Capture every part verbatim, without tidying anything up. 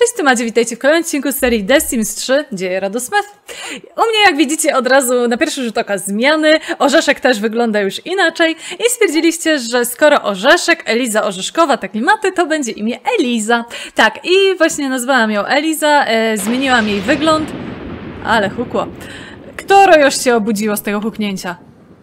Cześć, tu Madzie, witajcie w kolejnym odcinku z serii The Sims trzy Dzieje Radosmith. U mnie, jak widzicie, od razu na pierwszy rzut oka zmiany. Orzeszek też wygląda już inaczej i stwierdziliście, że skoro Orzeszek, Eliza Orzeszkowa, te klimaty, to będzie imię Eliza. Tak, i właśnie nazwałam ją Eliza, e, zmieniłam jej wygląd, ale hukło. Które już się obudziło z tego huknięcia?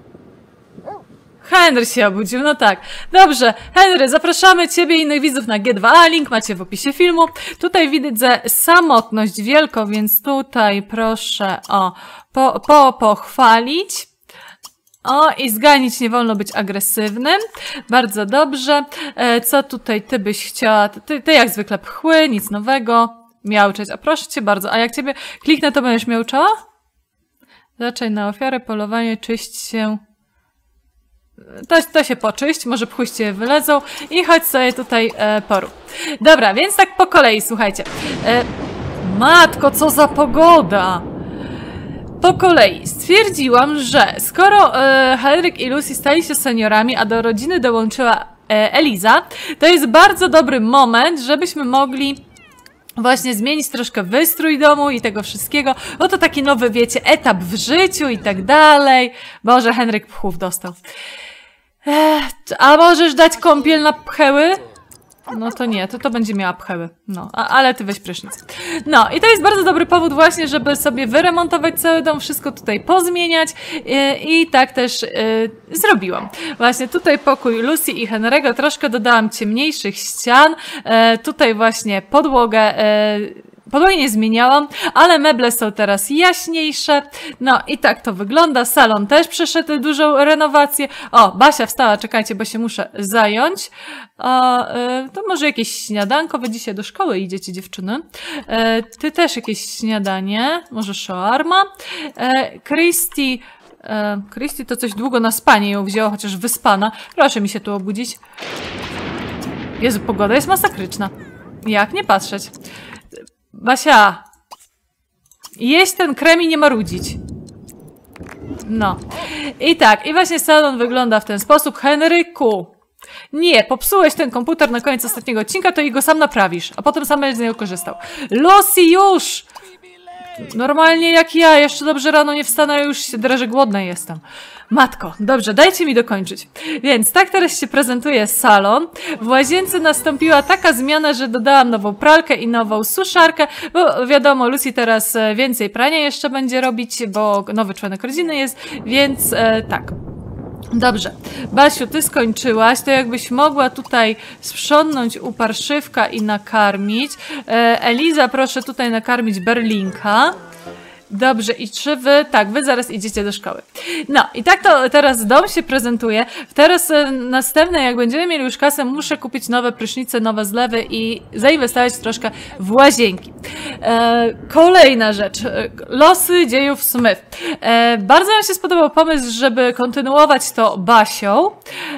Henry się obudził, no tak. Dobrze, Henry, zapraszamy Ciebie i innych widzów na G dwa A, link macie w opisie filmu. Tutaj widzę samotność wielką, więc tutaj proszę o po, po, pochwalić. O, i zganić, nie wolno być agresywnym. Bardzo dobrze. E, co tutaj Ty byś chciała? Ty, ty jak zwykle pchły, nic nowego. Miauczeć, a proszę Cię bardzo. A jak Ciebie kliknę, to będziesz miauczała? Zaczęj na ofiarę, polowanie, czyść się... To, to się poczyść, może pchłyście wylezą i chodź sobie tutaj e, porób. Dobra, więc tak po kolei, słuchajcie. E, matko, co za pogoda! Po kolei stwierdziłam, że skoro e, Henryk i Lucy stali się seniorami, a do rodziny dołączyła e, Eliza, to jest bardzo dobry moment, żebyśmy mogli właśnie zmienić troszkę wystrój domu i tego wszystkiego, bo to taki nowy, wiecie, etap w życiu i tak dalej. Boże, Henryk pchów dostał. Ech, a możesz dać kąpiel na pcheły? No to nie, to to będzie miała pcheły. No, a, ale ty weź prysznic. No i to jest bardzo dobry powód właśnie, żeby sobie wyremontować cały dom, wszystko tutaj pozmieniać i, i tak też y, zrobiłam. Właśnie tutaj pokój Lucy i Henry'ego, troszkę dodałam ciemniejszych ścian, y, tutaj właśnie podłogę y, Podłogi nie zmieniałam, ale meble są teraz jaśniejsze. No i tak to wygląda. Salon też przeszedł dużą renowację. O, Basia wstała, czekajcie, bo się muszę zająć. O, y, to może jakieś śniadanko, wy dzisiaj do szkoły idziecie, dziewczyny. Y, ty też jakieś śniadanie, może shawarma. Y, Christy, y, Christy to coś długo na spanie ją wzięło, chociaż wyspana. Proszę mi się tu obudzić. Jezu, pogoda jest masakryczna. Jak nie patrzeć? Basia, jeść ten krem i nie marudzić. No. I tak, i właśnie salon wygląda w ten sposób. Henryku, nie, popsułeś ten komputer na koniec ostatniego odcinka, to i go sam naprawisz, a potem sam będziesz z niego korzystał. Lucy, już! Normalnie jak ja, jeszcze dobrze rano nie wstanę, już się drę, głodna jestem. Matko, dobrze, dajcie mi dokończyć. Więc tak teraz się prezentuje salon. W łazience nastąpiła taka zmiana, że dodałam nową pralkę i nową suszarkę, bo wiadomo, Lucy teraz więcej prania jeszcze będzie robić, bo nowy członek rodziny jest, więc e, tak. Dobrze. Basiu, ty skończyłaś, to jakbyś mogła tutaj sprzątnąć u parszywka i nakarmić. E, Eliza, proszę tutaj nakarmić Berlinka. Dobrze, i czy wy, tak, wy zaraz idziecie do szkoły. No, i tak to teraz dom się prezentuje. Teraz e, następne, jak będziemy mieli już kasę, muszę kupić nowe prysznice, nowe zlewy i zainwestować troszkę w łazienki. E, kolejna rzecz. E, losy dziejów Smith. E, bardzo mi się spodobał pomysł, żeby kontynuować to Basią.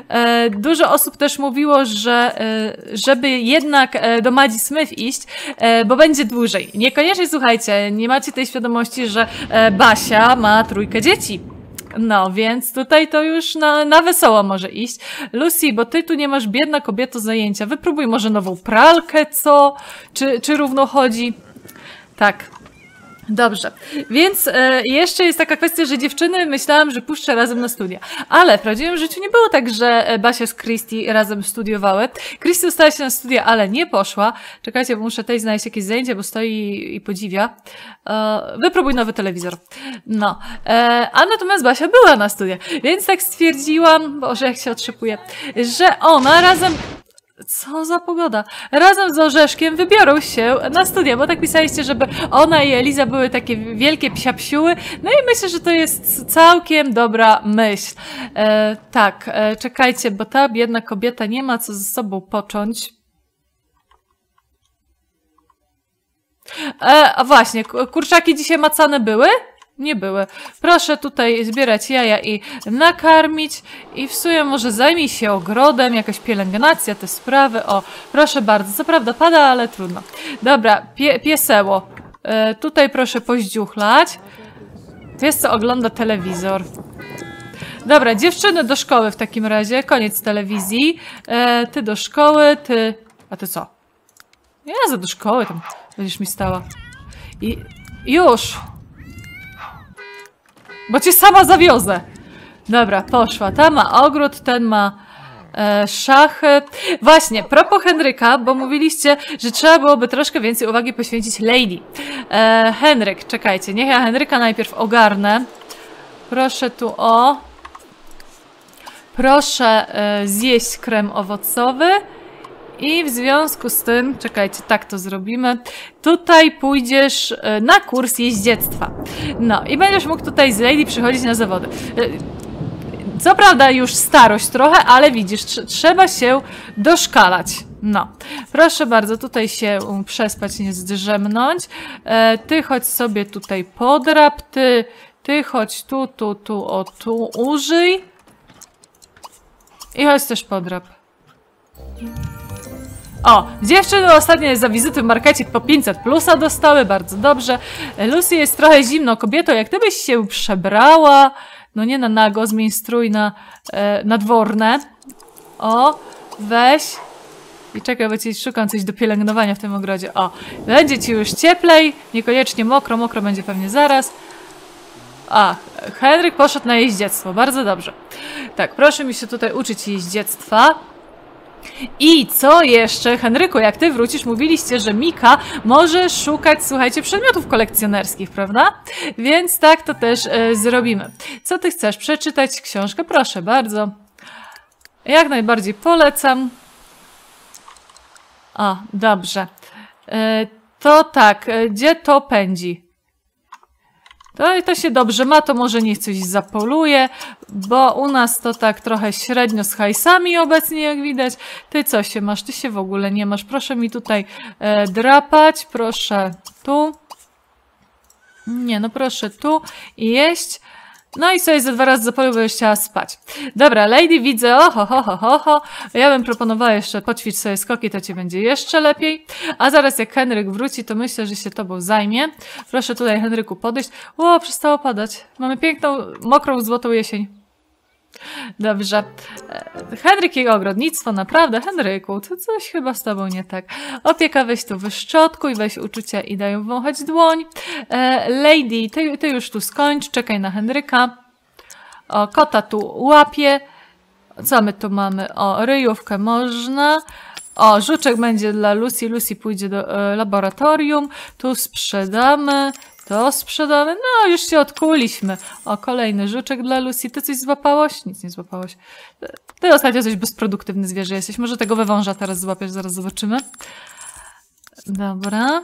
E, dużo osób też mówiło, że e, żeby jednak e, do Madzi Smith iść, e, bo będzie dłużej. Niekoniecznie, słuchajcie, nie macie tej świadomości, że e, Basia ma trójkę dzieci. No, więc tutaj to już na, na wesoło może iść. Lucy, bo ty tu nie masz, biedna kobieto, zajęcia. Wypróbuj może nową pralkę, co? Czy, czy równo chodzi? Tak. Dobrze, więc e, jeszcze jest taka kwestia, że dziewczyny myślałam, że puszczę razem na studia, ale w prawdziwym życiu nie było tak, że Basia z Christy razem studiowały. Christy dostała się na studia, ale nie poszła. Czekajcie, bo muszę tej znaleźć jakieś zajęcie, bo stoi i, i podziwia. E, wypróbuj nowy telewizor. No, e, a natomiast Basia była na studiach, więc tak stwierdziłam, boże jak się otrzepuję, że ona razem... Co za pogoda. Razem z Orzeszkiem wybiorą się na studia, bo tak pisaliście, żeby ona i Eliza były takie wielkie psiapsiuły. No i myślę, że to jest całkiem dobra myśl. E, tak, e, czekajcie, bo ta biedna kobieta nie ma co ze sobą począć. E, a właśnie, kurczaki dzisiaj macane były? Nie były. Proszę tutaj zbierać jaja i nakarmić i w sumie może zajmij się ogrodem, jakaś pielęgnacja, te sprawy. O, proszę bardzo. Co prawda pada, ale trudno. Dobra, pie, pieseło. E, tutaj proszę poździuchlać. Pies co ogląda telewizor. Dobra, dziewczyny do szkoły w takim razie. Koniec telewizji. E, ty do szkoły, ty... A ty co? Ja za do szkoły tam będziesz mi stała. I już. Bo cię sama zawiozę. Dobra, poszła. Ta ma ogród, ten ma e, szachy. Właśnie, propos Henryka, bo mówiliście, że trzeba byłoby troszkę więcej uwagi poświęcić Lady. E, Henryk, czekajcie, niech ja Henryka najpierw ogarnę. Proszę tu o... Proszę e, zjeść krem owocowy. I w związku z tym, czekajcie, tak to zrobimy, tutaj pójdziesz na kurs jeździectwa. No i będziesz mógł tutaj z Lady przychodzić na zawody. Co prawda już starość trochę, ale widzisz, tr trzeba się doszkalać. No, proszę bardzo, tutaj się przespać, nie zdrzemnąć. E, ty chodź sobie tutaj podrap, ty, ty chodź tu, tu, tu, o tu użyj. I chodź też podrap. O, dziewczyny ostatnio za wizyty w markecie po pięćset plusa dostały, bardzo dobrze. Lucy jest trochę zimną kobietą, jak ty byś się przebrała, no nie na nago, zmień strój na e, nadworne. O, weź. I czekaj, bo ci szukam coś do pielęgnowania w tym ogrodzie. O, będzie ci już cieplej, niekoniecznie mokro, mokro będzie pewnie zaraz. A, Henryk poszedł na jeździectwo, bardzo dobrze. Tak, proszę mi się tutaj uczyć jeździectwa. I co jeszcze, Henryku, jak ty wrócisz, mówiliście, że Mika może szukać, słuchajcie, przedmiotów kolekcjonerskich, prawda? Więc tak to też e, zrobimy. Co ty chcesz? Przeczytać książkę? Proszę bardzo. Jak najbardziej polecam. O, dobrze. E, to tak, e, gdzie to pędzi? To, to się dobrze ma, to może niech coś zapoluje, bo u nas to tak trochę średnio z hajsami obecnie, jak widać. Ty co się masz? Ty się w ogóle nie masz. Proszę mi tutaj e, drapać, proszę tu. Nie, no proszę tu i jeść. No i sobie za dwa razy zapoluj, bo już chciała spać. Dobra, Lady widzę, oho, ho, ho, ho, ho. Ja bym proponowała jeszcze poćwicz sobie skoki, to ci będzie jeszcze lepiej. A zaraz jak Henryk wróci, to myślę, że się tobą zajmie. Proszę tutaj, Henryku, podejść. O, przestało padać. Mamy piękną, mokrą, złotą jesień. Dobrze. Henryk i jego ogrodnictwo, naprawdę. Henryku, to coś chyba z tobą nie tak. Opieka, weź tu wyszczotkuj, weź uczucia i daj wąchać dłoń. Lady, ty, ty już tu skończ, czekaj na Henryka. O, kota tu łapie. Co my tu mamy? O, ryjówkę można. O, żuczek będzie dla Lucy. Lucy pójdzie do e, laboratorium. Tu sprzedamy. To sprzedamy. No, już się odkuliśmy. O, kolejny żuczek dla Lucy. Ty coś złapałaś? Nic nie złapałaś. Ty ostatnio coś bezproduktywny zwierzę jesteś. Może tego węża teraz złapiesz, zaraz zobaczymy. Dobra.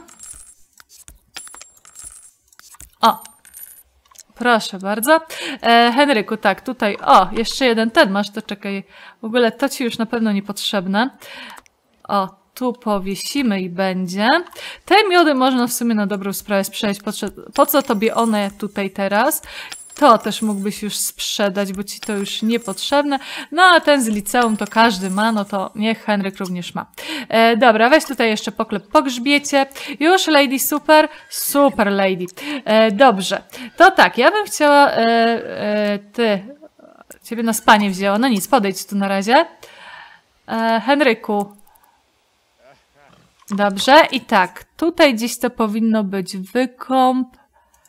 O. Proszę bardzo. E, Henryku, tak, tutaj. O, jeszcze jeden ten masz, to czekaj. W ogóle to ci już na pewno niepotrzebne. O, tu powiesimy i będzie. Te miody można w sumie na dobrą sprawę sprzedać. Po, po co tobie one tutaj teraz? To też mógłbyś już sprzedać, bo ci to już niepotrzebne. No a ten z liceum to każdy ma, no to niech Henryk również ma. E, dobra, weź tutaj jeszcze poklep po grzbiecie. Już, Lady, super. Super, Lady. E, dobrze. To tak, ja bym chciała... E, e, ty... Ciebie na spanie wzięła. No nic, podejdź tu na razie. E, Henryku. Dobrze, i tak, tutaj gdzieś to powinno być wykąp.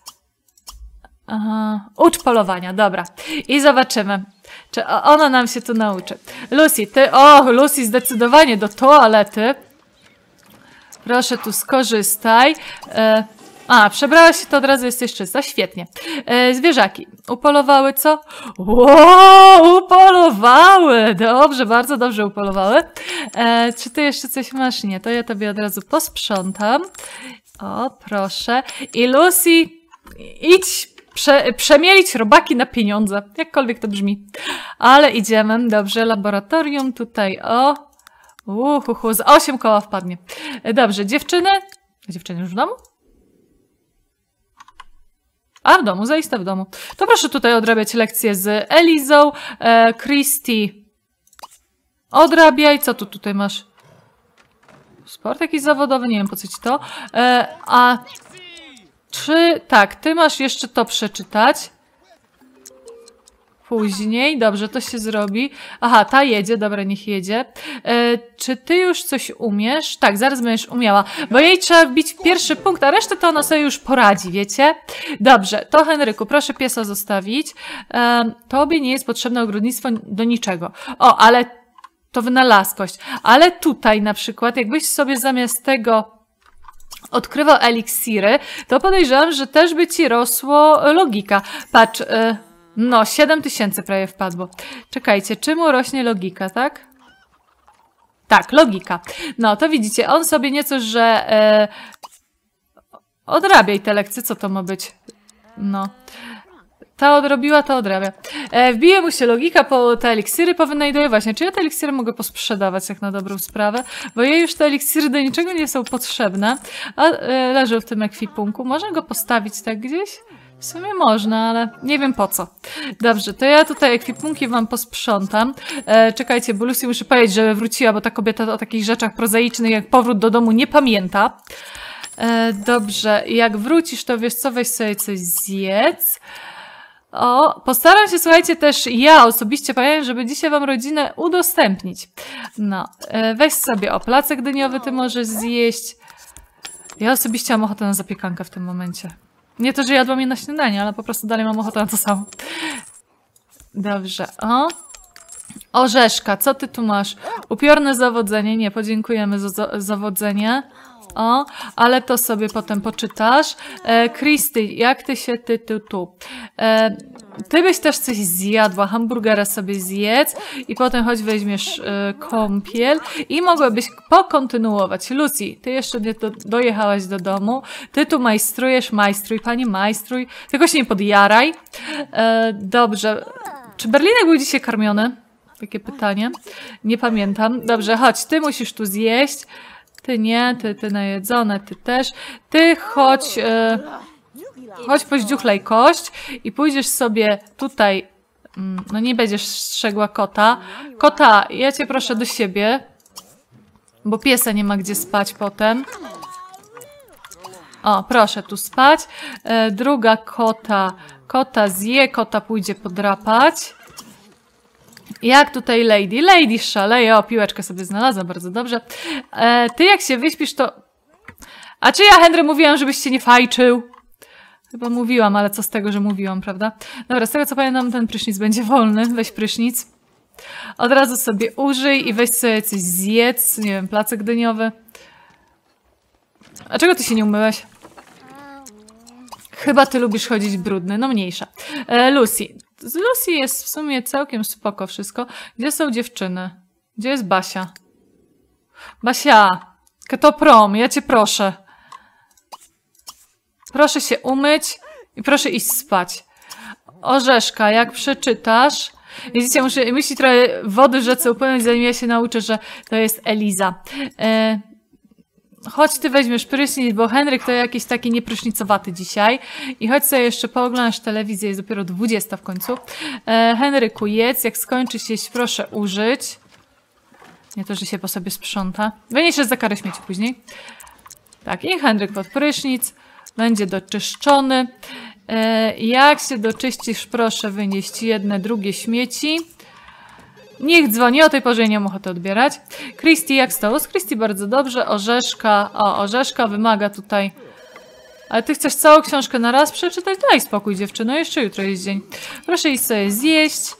Aha. Ucz polowania, dobra. I zobaczymy, czy ona nam się tu nauczy. Lucy, ty, o, Lucy zdecydowanie do toalety. Proszę tu skorzystaj. E, a, przebrałaś się, to od razu jesteś czysta, świetnie. E, zwierzaki, upolowały co? Wow, upolowały! Dobrze, bardzo dobrze upolowały. E, czy ty jeszcze coś masz? Nie, to ja tobie od razu posprzątam. O, proszę. I Lucy, idź prze, przemielić robaki na pieniądze. Jakkolwiek to brzmi. Ale idziemy. Dobrze, laboratorium tutaj, o. Uhuhu, z osiem koła wpadnie. E, dobrze, dziewczyny. Dziewczyny już w domu? A, w domu, zaiste w domu. To proszę tutaj odrabiać lekcje z Elizą. E, Christy, odrabiaj. Co tu tutaj masz? Sport jakiś zawodowy? Nie wiem, po co ci to. E, a czy... Tak, ty masz jeszcze to przeczytać. później. Dobrze, to się zrobi. Aha, ta jedzie, dobra, niech jedzie. E, czy ty już coś umiesz? Tak, zaraz będziesz umiała, bo jej trzeba wbić pierwszy punkt, a resztę to ona sobie już poradzi, wiecie? Dobrze, to Henryku, proszę piesa zostawić. E, tobie nie jest potrzebne ogrodnictwo do niczego. O, ale to wynalazkość. Ale tutaj na przykład, jakbyś sobie zamiast tego odkrywał eliksiry, to podejrzewam, że też by ci rosło logika. Patrz, e, no, siedem tysięcy prawie wpadło. Czekajcie, czemu rośnie logika, tak? Tak, logika. No, to widzicie, on sobie nieco, że e, odrabiaj te lekcje, co to ma być? No. Ta odrobiła, ta odrabia. E, wbije mu się logika, po te eliksiry powynajduje. Właśnie, czy ja te eliksiry mogę posprzedawać jak na dobrą sprawę? Bo jej już te eliksiry do niczego nie są potrzebne. A e, leży w tym ekwipunku. Można go postawić tak gdzieś? W sumie można, ale nie wiem po co. Dobrze, to ja tutaj ekwipunki wam posprzątam. E, czekajcie, bo Lucy muszę powiedzieć, że wróciła, bo ta kobieta o takich rzeczach prozaicznych jak powrót do domu nie pamięta. E, dobrze, jak wrócisz, to wiesz co, weź sobie coś zjedz. O, postaram się, słuchajcie, też ja osobiście pamiętam, żeby dzisiaj wam rodzinę udostępnić. No, e, weź sobie, o, placek dyniowy ty możesz zjeść. Ja osobiście mam ochotę na zapiekankę w tym momencie. Nie to, że jadłam je na śniadanie, ale po prostu dalej mam ochotę na to samo. Dobrze, o. Orzeszka, co ty tu masz? Upiorne zawodzenie, nie, podziękujemy za, za zawodzenie. O, ale to sobie potem poczytasz. E, Christy, jak ty się ty tu tu? E, ty byś też coś zjadła, hamburgera sobie zjedz i potem choć weźmiesz e, kąpiel i mogłabyś pokontynuować. Lucy, ty jeszcze nie do, dojechałaś do domu, ty tu majstrujesz, majstruj, pani majstruj, tylko się nie podjaraj. E, dobrze, czy Berlinek był dzisiaj karmiony? Takie pytanie. Nie pamiętam. Dobrze, chodź, ty musisz tu zjeść. Ty nie, ty, ty najedzone, ty też. Ty chodź, e, chodź poździuchlej kość i pójdziesz sobie tutaj, mm, no nie będziesz strzegła kota. Kota, ja cię proszę do siebie, bo piesa nie ma gdzie spać potem. O, proszę tu spać. E, druga kota, kota zje, kota pójdzie podrapać. Jak tutaj Lady? Lady szaleje. O, piłeczkę sobie znalazła, bardzo dobrze. E, ty jak się wyśpisz, to... A czy ja, Henry, mówiłam, żebyś się nie fajczył? Chyba mówiłam, ale co z tego, że mówiłam, prawda? Dobra, z tego co pamiętam, ten prysznic będzie wolny. Weź prysznic. Od razu sobie użyj i weź sobie coś zjedz. Nie wiem, placek dyniowy. A czego ty się nie umyłeś? Chyba ty lubisz chodzić brudny. No mniejsza. E, Lucy. Z Lucy jest w sumie całkiem spoko wszystko. Gdzie są dziewczyny? Gdzie jest Basia? Basia! Ketoprom, ja cię proszę. Proszę się umyć i proszę iść spać. Orzeszka, jak przeczytasz... Widzicie, muszę musi trochę wody w rzece upłynąć, zanim ja się nauczę, że to jest Eliza. E, chodź ty weźmiesz prysznic, bo Henryk to jakiś taki nieprysznicowaty dzisiaj. I chodź sobie jeszcze pooglądasz telewizję, jest dopiero dwudziesta w końcu. E, Henryku, jedz, jak skończysz jeść, proszę użyć. Nie to, że się po sobie sprząta. Wyniesiesz za karę śmieci później. Tak, i Henryk pod prysznic. Będzie doczyszczony. E, jak się doczyścisz, proszę wynieść jedne, drugie śmieci. Niech dzwoni, o tej porze nie mam ochoty odbierać. Christy, jak stało? Z Christy bardzo dobrze. Orzeszka, o, Orzeszka wymaga tutaj... Ale ty chcesz całą książkę na raz przeczytać? Daj spokój, dziewczyno, jeszcze jutro jest dzień. Proszę iść sobie zjeść.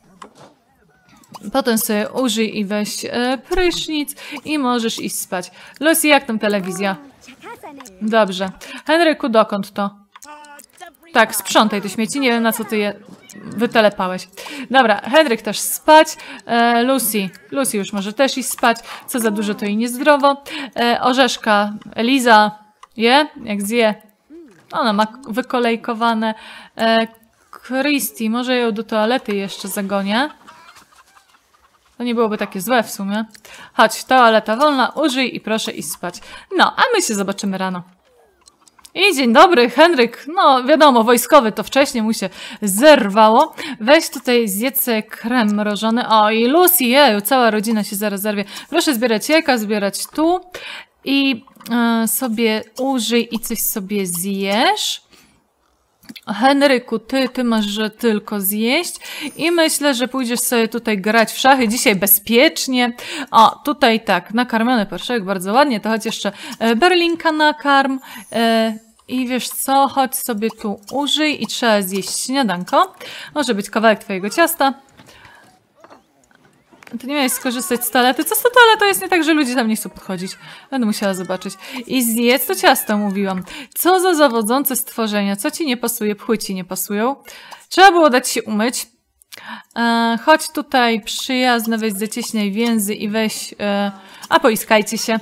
Potem sobie użyj i weź e, prysznic i możesz iść spać. Lucy, jak tam telewizja? Dobrze. Henryku, dokąd to? Tak, sprzątaj te śmieci. Nie wiem, na co ty je wytelepałeś. Dobra, Henryk też spać. E, Lucy. Lucy już może też iść spać. Co za dużo, to i niezdrowo. E, Orzeszka. Eliza. Je? Jak zje? Ona ma wykolejkowane. E, Christy. Może ją do toalety jeszcze zagonię. To nie byłoby takie złe w sumie. Chodź, toaleta wolna, użyj i proszę iść spać. No, a my się zobaczymy rano. I dzień dobry, Henryk. No, wiadomo, wojskowy to wcześniej mu się zerwało. Weź tutaj zjedz sobie krem mrożony. O, i Lucy, jeju, cała rodzina się zaraz zerwie. Proszę zbierać jajka, zbierać tu. I y, sobie użyj i coś sobie zjesz. Henryku, ty, ty masz że tylko zjeść i myślę, że pójdziesz sobie tutaj grać w szachy dzisiaj bezpiecznie. O, tutaj tak, nakarmiony parszewek, bardzo ładnie, to chodź jeszcze Berlinka nakarm. I wiesz co, chodź sobie tu użyj i trzeba zjeść śniadanko. Może być kawałek twojego ciasta. Ty nie miałeś skorzystać z toalety. Co z tą toaletą jest nie tak, że ludzie tam nie chcą podchodzić. Będę musiała zobaczyć. I zjedz to ciasto, mówiłam. Co za zawodzące stworzenia. Co ci nie pasuje? Pchły ci nie pasują. Trzeba było dać się umyć. E, chodź tutaj, przyjazne, weź zacieśniaj więzy i weź... E, a poiskajcie się.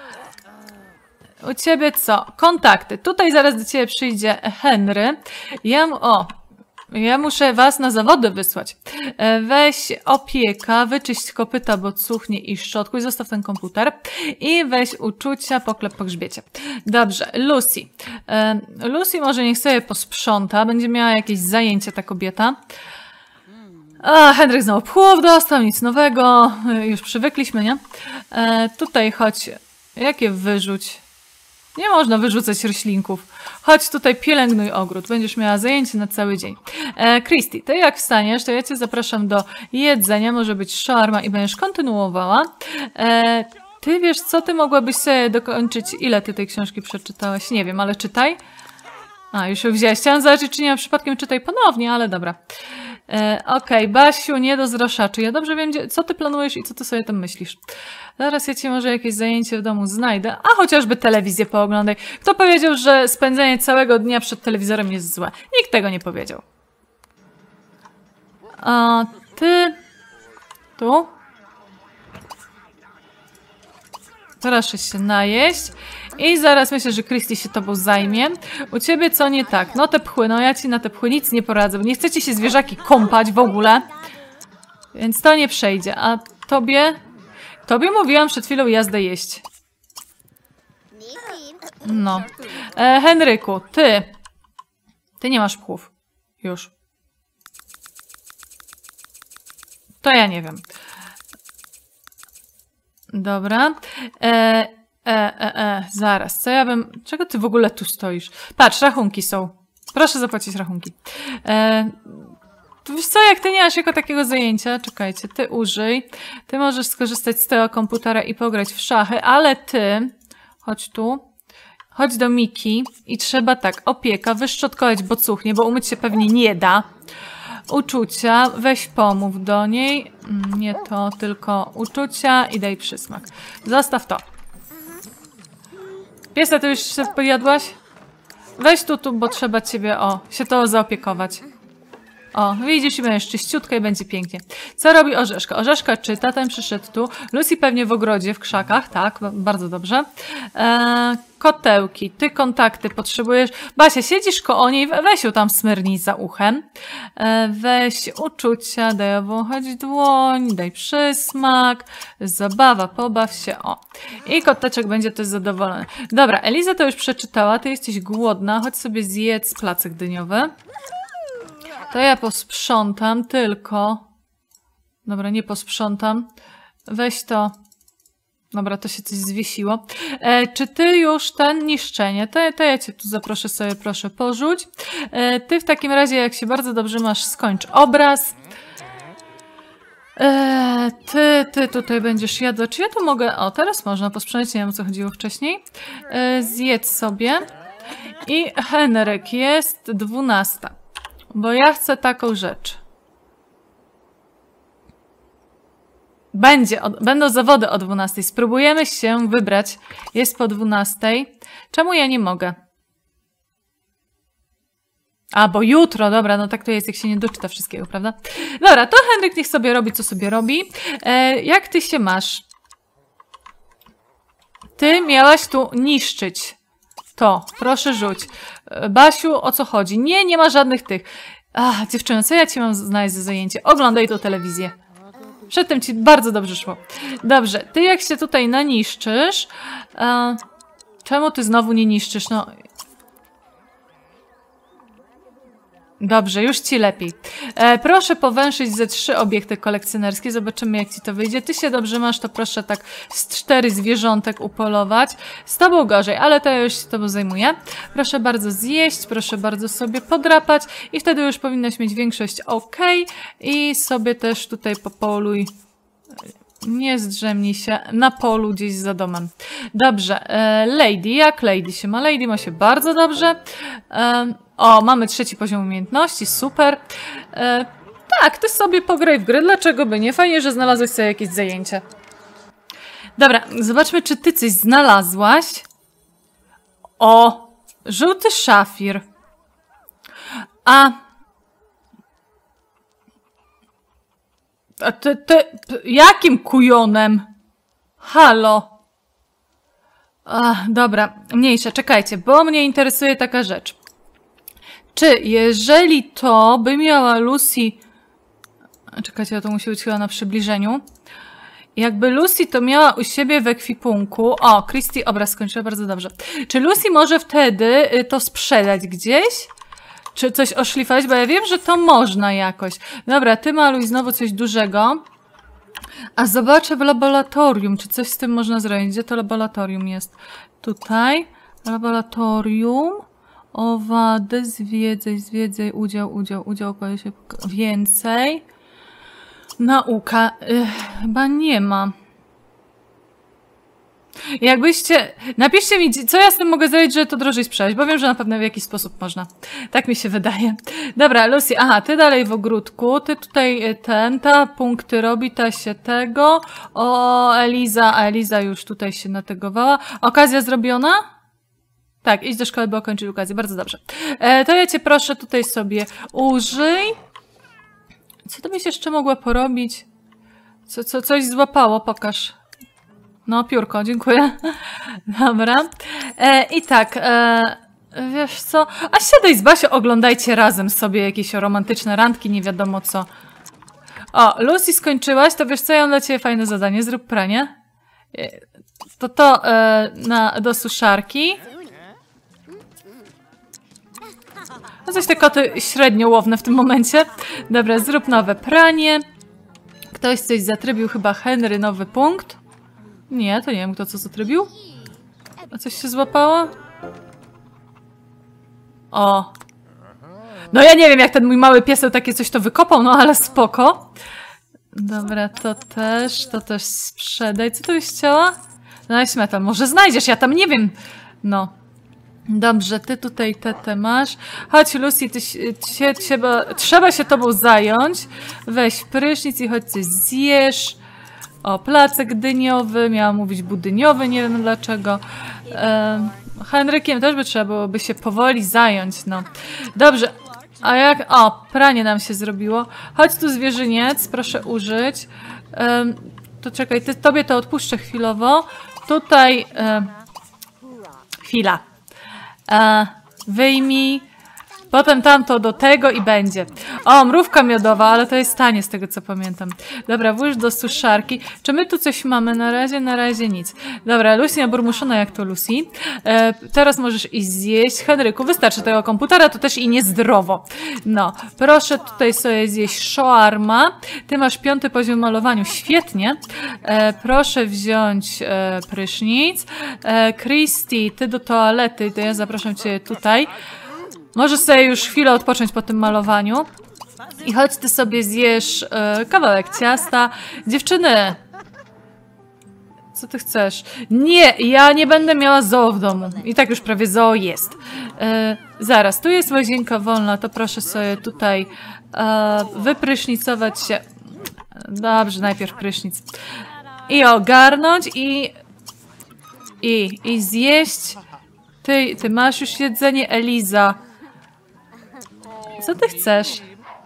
U ciebie co? Kontakty. Tutaj zaraz do ciebie przyjdzie Henry. Ja... O... Ja muszę was na zawody wysłać. Weź opieka, wyczyść kopyta, bo cuchnie i szczotkuj, zostaw ten komputer i weź uczucia, poklep po grzbiecie. Dobrze, Lucy. Lucy może niech sobie posprząta, będzie miała jakieś zajęcie ta kobieta. A, Henryk znowu pchłów dostał, nic nowego, już przywykliśmy, nie? E, tutaj chodź, jakie wyrzuć? Nie można wyrzucać roślinków. Chodź tutaj, pielęgnuj ogród. Będziesz miała zajęcie na cały dzień. E, Christy, ty jak wstaniesz, to ja cię zapraszam do jedzenia. Może być shawarma i będziesz kontynuowała. E, ty wiesz co, ty mogłabyś sobie dokończyć... Ile ty tej książki przeczytałaś? Nie wiem, ale czytaj. A, już ją wzięłaś. Chciałam zobaczyć, czy nie ma przypadkiem czytaj ponownie, ale dobra. E, Okej, okay. Basiu, nie do zroszaczy. Ja dobrze wiem, co ty planujesz i co ty sobie tam myślisz. Zaraz ja ci może jakieś zajęcie w domu znajdę, a chociażby telewizję pooglądaj. Kto powiedział, że spędzanie całego dnia przed telewizorem jest złe? Nikt tego nie powiedział. A ty... Tu? Proszę się najeść. I zaraz myślę, że Christy się tobą zajmie. U ciebie co nie tak? No te pchły, no ja ci na te pchły nic nie poradzę. Nie chcecie się zwierzaki kąpać w ogóle. Więc to nie przejdzie. A tobie? Tobie mówiłam przed chwilą jazdę jeść. No. E, Henryku, ty. Ty nie masz pchłów. Już. To ja nie wiem. Dobra. E, E, e, e, zaraz, co ja bym... Czego ty w ogóle tu stoisz? Patrz, rachunki są. Proszę zapłacić rachunki. E, wiesz co, jak ty nie masz jako takiego zajęcia, czekajcie, ty użyj. Ty możesz skorzystać z tego komputera i pograć w szachy, ale ty... Chodź tu. Chodź do Miki i trzeba tak, opieka, wyszczotkować, bo cuchnie, bo umyć się pewnie nie da. Uczucia, weź pomów do niej. Nie to, tylko uczucia i daj przysmak. Zostaw to. Piesa, ty już się pojadłaś? Weź tu, tu, bo trzeba ciebie, o, się to zaopiekować. O, widzisz, i będziesz czyściutka i będzie pięknie. Co robi Orzeszka? Orzeszka czyta, ten przyszedł tu. Lucy pewnie w ogrodzie, w krzakach, tak, bardzo dobrze. Eee, kotełki, ty kontakty potrzebujesz. Basia, siedzisz koło niej, weź ją tam smyrnij za uchem. Eee, weź uczucia, daj obąchać dłoń, daj przysmak, zabawa, pobaw się, o. I koteczek będzie też zadowolony. Dobra, Eliza to już przeczytała, ty jesteś głodna, chodź sobie zjedz placek dyniowy. To ja posprzątam tylko. Dobra, nie posprzątam. Weź to. Dobra, to się coś zwiesiło. E, czy ty już ten niszczenie? To, to ja cię tu zaproszę sobie, proszę, porzuć. E, ty w takim razie, jak się bardzo dobrze masz, skończ obraz. E, ty, ty tutaj będziesz jadła. Czy ja tu mogę... O, teraz można posprzątać, nie wiem o co chodziło wcześniej. E, zjedz sobie. I Henryk, jest dwunasta. Bo ja chcę taką rzecz. Będzie, od, będą zawody o dwunastej. Spróbujemy się wybrać. Jest po dwunastej. Czemu ja nie mogę? A, bo jutro, dobra, no tak to jest, jak się nie doczyta wszystkiego, prawda? Dobra, to Henryk niech sobie robi, co sobie robi. E, jak ty się masz? Ty miałaś tu niszczyć. To, proszę rzuć. Basiu, o co chodzi? Nie, nie ma żadnych tych. Ach, dziewczyno, co ja ci mam znaleźć za zajęcie? Oglądaj tą telewizję. Przedtem ci bardzo dobrze szło. Dobrze, ty jak się tutaj naniszczysz... E, czemu ty znowu nie niszczysz? No... Dobrze, już ci lepiej. E, proszę powęszyć ze trzy obiekty kolekcjonerskie. Zobaczymy, jak ci to wyjdzie. Ty się dobrze masz, to proszę tak z cztery zwierzątek upolować. Z tobą gorzej, ale to ja już się tobą zajmuję. Proszę bardzo zjeść, proszę bardzo sobie podrapać i wtedy już powinnaś mieć większość ok. I sobie też tutaj popoluj. Nie zdrzemnij się na polu gdzieś za domem. Dobrze, e, Lady, jak Lady się ma? Lady ma się bardzo dobrze. E, o, mamy trzeci poziom umiejętności, super. E, tak, ty sobie pograj w gry, dlaczego by nie? Fajnie, że znalazłeś sobie jakieś zajęcie. Dobra, zobaczmy, czy ty coś znalazłaś. O, żółty szafir. A... A ty, ty, jakim kujonem? Halo? Ach, dobra, mniejsza, czekajcie, bo mnie interesuje taka rzecz. Czy jeżeli to by miała Lucy... Czekajcie, to musi być chyba na przybliżeniu. Jakby Lucy to miała u siebie w ekwipunku... O, Christy obraz skończyła, bardzo dobrze. Czy Lucy może wtedy to sprzedać gdzieś? Czy coś oszlifować? Bo ja wiem, że to można jakoś. Dobra, ty maluj znowu coś dużego. A zobaczę w laboratorium, czy coś z tym można zrobić. Gdzie to laboratorium jest? Tutaj. Laboratorium. Owady, zwiedzaj, zwiedzaj, udział, udział, udział, się więcej. Nauka. Ych, chyba nie ma. Jakbyście... Napiszcie mi, co ja z tym mogę zrobić, żeby to drożej sprzedać, bo wiem, że na pewno w jakiś sposób można. Tak mi się wydaje. Dobra, Lucy, aha, ty dalej w ogródku, ty tutaj ten, ta punkty robi, ta się tego. O, Eliza, a Eliza już tutaj się nategowała. Okazja zrobiona? Tak, idź do szkoły, by okończyć okazję, bardzo dobrze. E, to ja cię proszę tutaj sobie użyj. Co to byś jeszcze mogła porobić? Co, co, coś złapało, pokaż. No, piórko, dziękuję. Dobra. E, I tak, e, wiesz co? A siadaj z Basią, oglądajcie razem sobie jakieś romantyczne randki, nie wiadomo co. O, Lucy skończyłaś, to wiesz co, ja mam dla ciebie fajne zadanie, zrób pranie. E, to to e, na, do suszarki. No coś te koty średnio łowne w tym momencie. Dobra, zrób nowe pranie. Ktoś coś zatrybił, chyba Henry, nowy punkt. Nie, to nie wiem, kto co zatrybił. A coś się złapało? O. No ja nie wiem, jak ten mój mały pieseł takie coś to wykopał, no ale spoko. Dobra, to też, to też sprzedaj. Co ty byś chciała? Znaleźć metal. Może znajdziesz, ja tam nie wiem. No. Dobrze, ty tutaj tetę masz. Chodź, Lucy, ty się, trzeba, trzeba się tobą zająć. Weź prysznic i chodź coś zjesz. O, placek dyniowy. Miałam mówić budyniowy, nie wiem dlaczego. E, Henrykiem też by trzeba byłoby się powoli zająć, no. Dobrze. A jak... O, pranie nam się zrobiło. Chodź tu, zwierzyniec, proszę użyć. E, to czekaj, ty, tobie to odpuszczę chwilowo. Tutaj... E, chwila. E, wyjmij. Potem tamto do tego i będzie. O, mrówka miodowa, ale to jest tanie z tego, co pamiętam. Dobra, włóż do suszarki. Czy my tu coś mamy na razie? Na razie nic. Dobra, Lucy naburmuszona jak to Lucy. E, teraz możesz iść zjeść. Henryku, wystarczy tego komputera, to też i niezdrowo. No, proszę tutaj sobie zjeść shawarma. Ty masz piąty poziom w malowaniu. Świetnie. E, proszę wziąć e, prysznic. E, Christy, ty do toalety, to ja zapraszam cię tutaj. Możesz sobie już chwilę odpocząć po tym malowaniu. I chodź ty sobie zjesz e, kawałek ciasta. Dziewczyny! Co ty chcesz? Nie, ja nie będę miała zoo w domu. I tak już prawie zoo jest. E, zaraz, tu jest łazienka wolna, to proszę sobie tutaj e, wyprysznicować się. Dobrze, najpierw prysznic. I ogarnąć i... I, i zjeść. Ty, ty masz już jedzenie, Eliza. Co ty chcesz?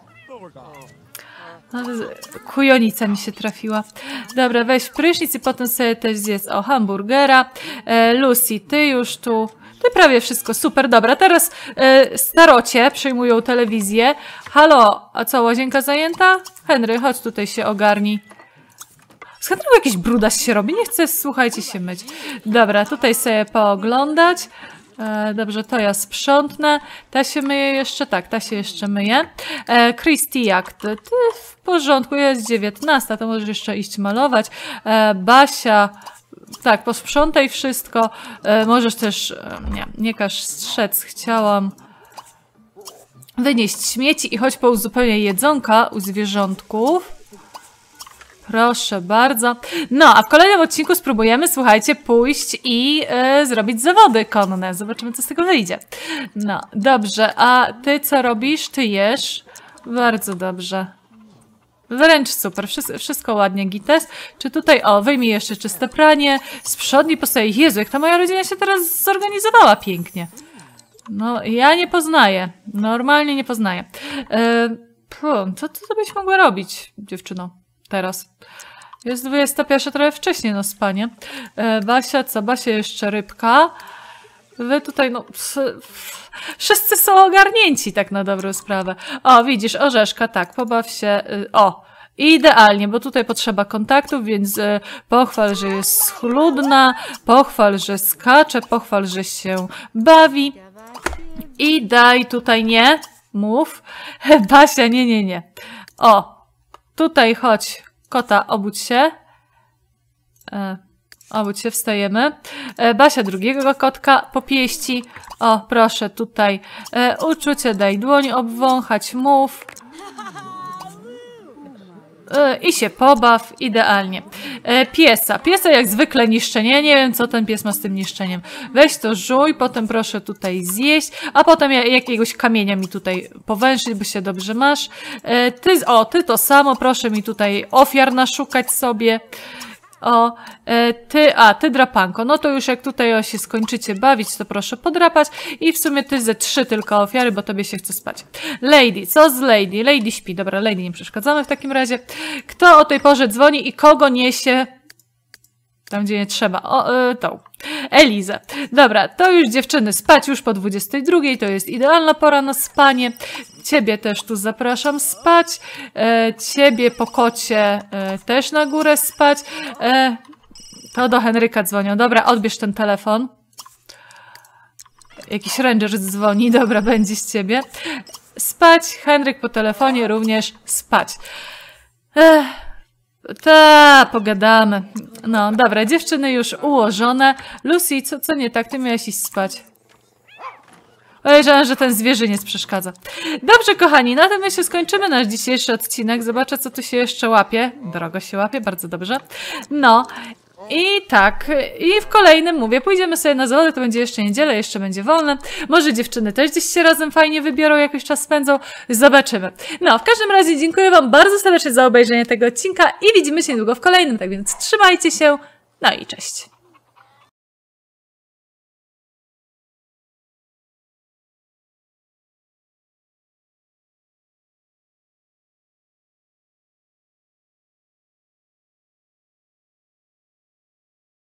No, kujonica mi się trafiła. Dobra, weź prysznic i potem sobie też zjedz o hamburgera. E, Lucy, ty już tu... Ty prawie wszystko, super, dobra. Teraz e, starocie przejmują telewizję. Halo, a co, łazienka zajęta? Henry, chodź tutaj się ogarnij. Z Henry'ego jakiś brudas się robi, nie chcę, słuchajcie, się myć. Dobra, tutaj sobie pooglądać. E, dobrze, to ja sprzątnę. Ta się myje jeszcze? Tak, ta się jeszcze myje. E, Christy, jak ty? Ty w porządku, jest dziewiętnasta, to możesz jeszcze iść malować. E, Basia, tak, posprzątaj wszystko. E, możesz też, e, nie, nie każ strzec, chciałam wynieść śmieci i choć po uzupełnienie jedzonka u zwierzątków. Proszę bardzo. No, a w kolejnym odcinku spróbujemy, słuchajcie, pójść i yy, zrobić zawody konne. Zobaczymy, co z tego wyjdzie. No, dobrze. A ty co robisz? Ty jesz? Bardzo dobrze. Wręcz super. Wszystko, wszystko ładnie, Gites. Czy tutaj, o, wyjmij jeszcze czyste pranie. Sprzątnij po sobie. Jezu, jak ta moja rodzina się teraz zorganizowała pięknie. No, ja nie poznaję. Normalnie nie poznaję. Yy, puh, co ty to byś mogła robić, dziewczyno? Teraz. Jest dwudziesta pierwsza, trochę wcześniej, no spanie. E, Basia, co? Basia jeszcze rybka. Wy tutaj, no... Wszyscy są ogarnięci, tak na dobrą sprawę. O, widzisz, orzeszka, tak, pobaw się... Y, o, idealnie, bo tutaj potrzeba kontaktów, więc y, pochwal, że jest schludna, pochwal, że skacze, pochwal, że się bawi. I daj tutaj nie, mów. Basia, nie, nie, nie. O, tutaj chodź, kota, obudź się. E, obudź się, wstajemy. E, Basia drugiego kotka popieści. O, proszę, tutaj e, uczucie, daj dłoń obwąchać, mów. E, I się pobaw, idealnie. E, piesa, piesa jak zwykle niszczenie. Ja nie wiem, co ten pies ma z tym niszczeniem. Weź to żuj, potem proszę tutaj zjeść, a potem jakiegoś kamienia mi tutaj powęszyć, bo się dobrze masz. E, ty, o, ty to samo, proszę mi tutaj ofiar naszukać sobie. O, e, ty, a, ty drapanko, no to już jak tutaj o, się skończycie bawić, to proszę podrapać i w sumie ty ze trzy tylko ofiary, bo tobie się chce spać. Lady, co z Lady? Lady śpi, dobra, Lady nie przeszkadzamy w takim razie. Kto o tej porze dzwoni i kogo niesie? Tam, gdzie nie trzeba. O, y, tą. Elizę. Dobra, to już dziewczyny spać już po dwudziestej drugiej, to jest idealna pora na spanie. Ciebie też tu zapraszam spać. E, ciebie po kocie e, też na górę spać. E, to do Henryka dzwonią. Dobra, odbierz ten telefon. Jakiś ranger dzwoni. Dobra, będzie z ciebie. Spać. Henryk po telefonie również spać. Ech. Ta, pogadamy. No, dobra, dziewczyny już ułożone. Lucy, co, co nie tak? Ty miałaś iść spać. Ojejżałem, że ten zwierzyniec przeszkadza. Dobrze, kochani, na tym my się skończymy nasz dzisiejszy odcinek. Zobaczę, co tu się jeszcze łapie. Drogo się łapie, bardzo dobrze. No, i tak, i w kolejnym, mówię, pójdziemy sobie na zawody, to będzie jeszcze niedzielę, jeszcze będzie wolne. Może dziewczyny też gdzieś się razem fajnie wybiorą, jakiś czas spędzą. Zobaczymy. No, w każdym razie dziękuję wam bardzo serdecznie za obejrzenie tego odcinka i widzimy się niedługo w kolejnym, tak więc trzymajcie się, no i cześć.